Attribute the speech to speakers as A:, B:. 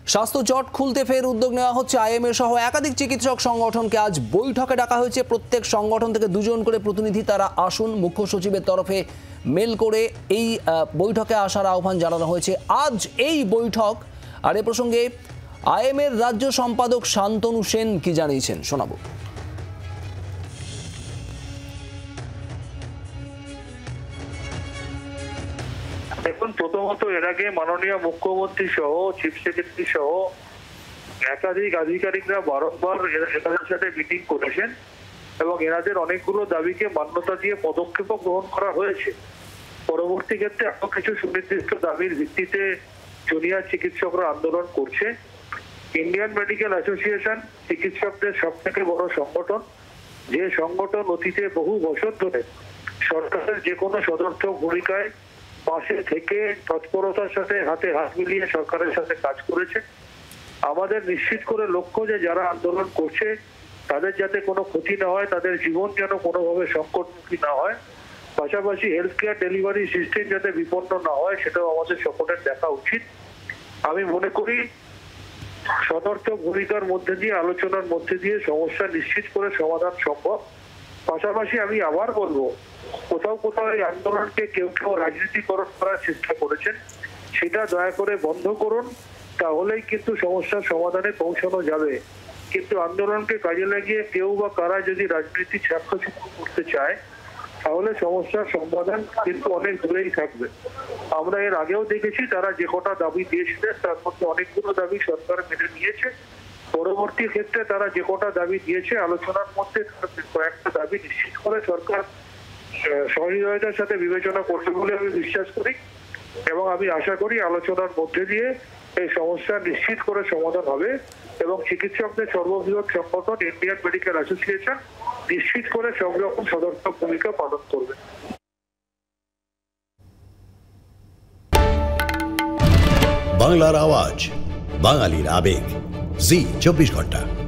A: স্বাস্থ্য জট খুলতে ফের উদ্যোগ নেওয়া হচ্ছে। আইএমএ সহ একাধিক চিকিৎসক সংগঠনকে আজ বৈঠকে ডাকা হয়েছে। প্রত্যেক সংগঠন থেকে দুজন করে প্রতিনিধি তারা আসুন। মুখ্য সচিবের তরফে মেল করে এই বৈঠকে আসার আহ্বান জানানো হয়েছে। আজ এই বৈঠক, আর এ প্রসঙ্গে আইএমএর রাজ্য সম্পাদক শান্তনু সেন কি জানিয়েছেন শোনাবো।
B: দেখুন, প্রথমত এর আগে মাননীয় মুখ্যমন্ত্রী সহ চিফ সেক্রেটারি সহ একাধিক আধিকারিকরা বারংবার এনাদের সাথে মিটিং করেছেন এবং এনাদের অনেকগুলো দাবিকে মান্যতা দিয়ে পদক্ষেপ গ্রহণ করা হয়েছে। পরবর্তী ক্ষেত্রে আরো কিছু সুনির্দিষ্ট দাবির ভিত্তিতে জুনিয়র চিকিৎসকরা আন্দোলন করছে। ইন্ডিয়ান মেডিকেল অ্যাসোসিয়েশন চিকিৎসকদের সব থেকে বড় সংগঠন, যে সংগঠন অতীতে বহু বছর ধরে সরকারের যে কোনো সদর্থক ভূমিকায় পাশে থেকে তৎপরতার সাথে হাতে হাত মিলিয়ে সরকারের সাথে কাজ করেছে। আমাদের নিশ্চিত করে লক্ষ্য যে যারা আন্দোলন করছে তাদের যাতে কোনো ক্ষতি না হয়, তাদের জীবন যেন কোনোভাবে সংকটমুখী না হয়, পাশাপাশি হেলথ কেয়ার ডেলিভারি সিস্টেম যাতে বিপন্ন না হয়, সেটাও আমাদের সকলের দেখা উচিত। আমি মনে করি সদর্থক ভূমিকার মধ্যে দিয়ে, আলোচনার মধ্যে দিয়ে সমস্যা নিশ্চিত করে সমাধান সম্ভব। পাশাপাশি আমি আবার বলবো, কোথাও কোথাও এই আন্দোলনকে কেউ কেউ রাজনীতিকরণ করার চেষ্টা করেছেন, সেটা দয়া করে বন্ধ করুন। তাহলেই কিন্তু সমস্যার সমাধানে পৌঁছানো যাবে। কিন্তু আন্দোলনকে কাজে লাগিয়ে কেউ বা কারা যদি রাজনীতি ছাত্রছাত্র করতে চায়, তাহলে সমস্যার সমাধান কিন্তু অনেক দূরেই থাকবে। আমরা এর আগেও দেখেছি তারা যে কটা দাবি দিয়েছিলেন তার মধ্যে অনেকগুলো দাবি সরকার মেনে নিয়েছে। পরবর্তী ক্ষেত্রে তারা যে কটা দাবি দিয়েছে আলোচনার মধ্যে কয়েকটা দাবি নিশ্চিত করে সরকার সহৃদয়তার সাথে বিবেচনা করবে বলে আমি বিশ্বাস করি এবং আমি আশা করি আলোচনার মধ্যে দিয়ে এই সমস্যা নিশ্চিত করে সমাধান হবে এবং চিকিৎসকদের সর্ববৃহৎ সংগঠন ইন্ডিয়ান মেডিকেল অ্যাসোসিয়েশন নিশ্চিত করে সব রকম সদর্থক ভূমিকা পালন করবে।
C: বাংলার আওয়াজ, বাঙালির আবেগ, জি 24 ঘন্টা।